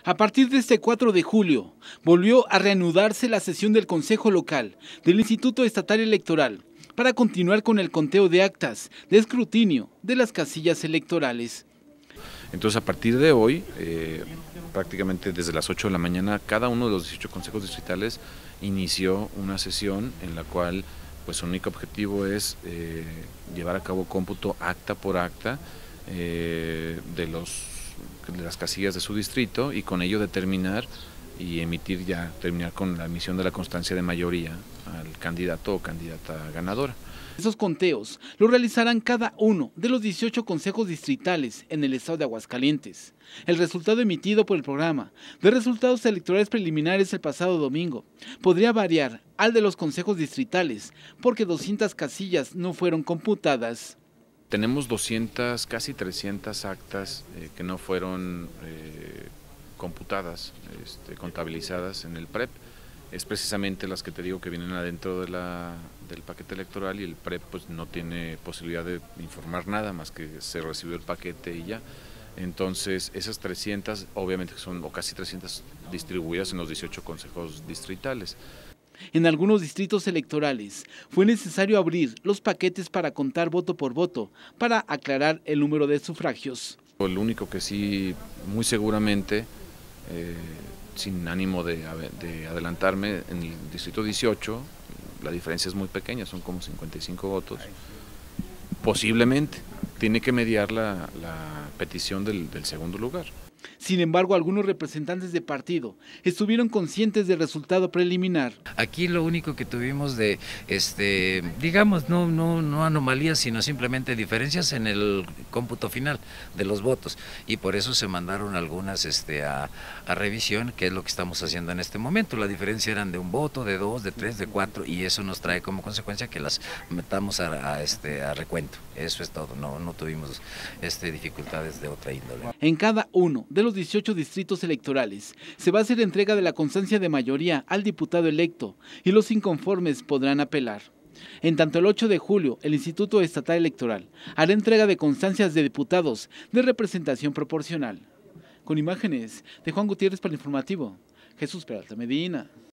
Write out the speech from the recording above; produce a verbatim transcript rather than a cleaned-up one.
A partir de este cuatro de julio, volvió a reanudarse la sesión del Consejo Local del Instituto Estatal Electoral para continuar con el conteo de actas de escrutinio de las casillas electorales. Entonces, a partir de hoy, eh, prácticamente desde las ocho de la mañana, cada uno de los dieciocho consejos distritales inició una sesión en la cual pues su único objetivo es eh, llevar a cabo cómputo acta por acta eh, de, los, de las casillas de su distrito y con ello determinar y emitir ya, terminar con la emisión de la constancia de mayoría al candidato o candidata ganadora. Esos conteos los realizarán cada uno de los dieciocho consejos distritales en el estado de Aguascalientes. El resultado emitido por el programa de resultados electorales preliminares el pasado domingo podría variar al de los consejos distritales porque doscientas casillas no fueron computadas. Tenemos doscientas, casi trescientas actas eh, que no fueron eh, computadas, este, contabilizadas en el P R E P. Es precisamente las que te digo que vienen adentro de la, del paquete electoral y el P R E P pues no tiene posibilidad de informar nada más que se recibió el paquete y ya. Entonces esas trescientas obviamente son o casi trescientas distribuidas en los dieciocho consejos distritales. En algunos distritos electorales fue necesario abrir los paquetes para contar voto por voto para aclarar el número de sufragios. El único que sí muy seguramente eh, sin ánimo de, de adelantarme, en el distrito dieciocho la diferencia es muy pequeña, son como cincuenta y cinco votos, posiblemente tiene que mediar la, la petición del, del segundo lugar. Sin embargo, algunos representantes de partido estuvieron conscientes del resultado preliminar. Aquí lo único que tuvimos de, este, digamos, no, no, no anomalías, sino simplemente diferencias en el cómputo final de los votos. Y por eso se mandaron algunas este, a, a revisión, que es lo que estamos haciendo en este momento. La diferencia eran de un voto, de dos, de tres, de cuatro, y eso nos trae como consecuencia que las metamos a, a, este, a recuento. Eso es todo, no, no tuvimos este, dificultades de otra índole. En cada uno de los dieciocho distritos electorales se va a hacer entrega de la constancia de mayoría al diputado electo y los inconformes podrán apelar. En tanto, el ocho de julio, el Instituto Estatal Electoral hará entrega de constancias de diputados de representación proporcional. Con imágenes de Juan Gutiérrez para el informativo, Jesús Peralta Medina.